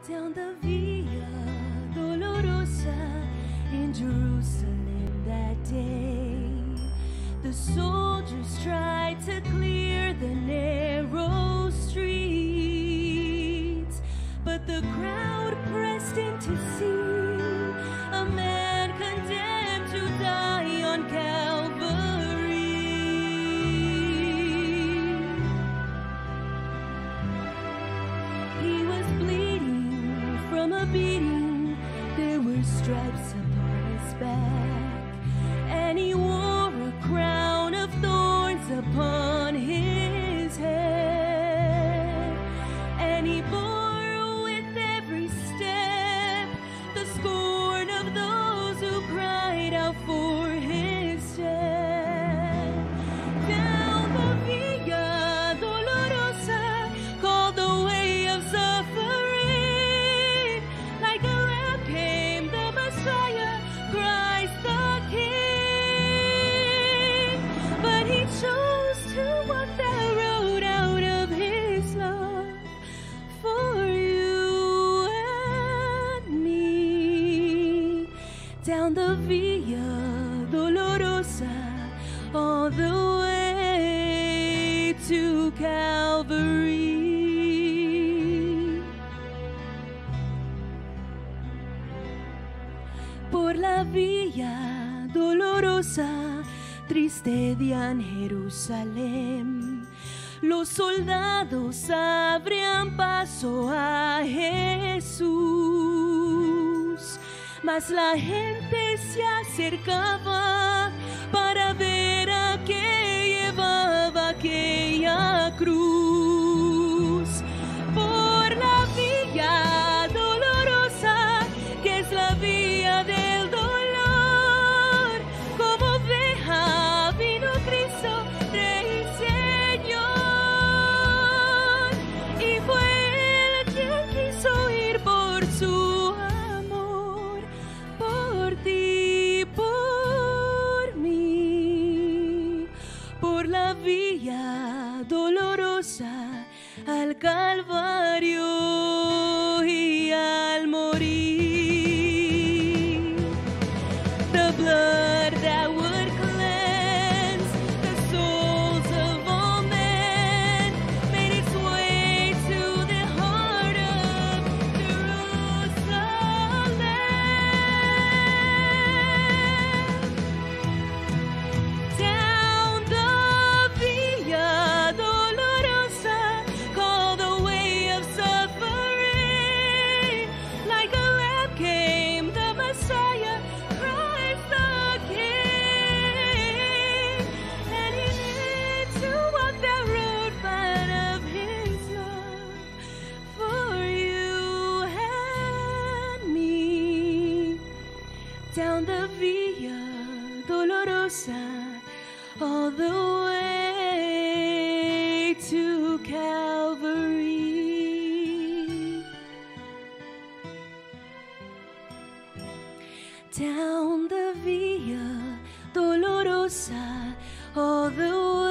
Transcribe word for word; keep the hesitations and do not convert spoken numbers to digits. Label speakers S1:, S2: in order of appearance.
S1: down the Via Dolorosa in Jerusalem that day. The soldiers tried to clear the narrow streets, but the crowd pressed in to see a man condemned to die on Calvary. He was bleeding from a beating, there were stripes upon his back, and he wore a crown of thorns upon his head, and he bore with every step the scorn of those who cried out for his death. Down the Via Dolorosa, called the way of suffering, like a lamb came the Messiah, Christ the King. But he chose to walk that road out of his love for you and me. Down the Via Dolorosa, all the way to Calvary. Por la Via Dolorosa, triste día en Jerusalén, los soldados abrían paso a Jesús, mas la gente se acercaba para ver a qué llevaba aquella cruz. Por la Via Dolorosa, que es la vía del dolor, como oveja vino Cristo, Rey y Señor, y fue Él quien quiso ir por su amor, por ti, por mí, por la Vía Dolorosa al Calvario y al morir. The blood that would cleanse the souls of all men made its way to the heart of Jerusalem. Down the Via Dolorosa, called the way of suffering, like a lamb came the Messiah, Christ the King. And he lived to walk that road out of his love for you and me. Down the Via Dolorosa, all the way to Calvary. Down the Via Dolorosa, all the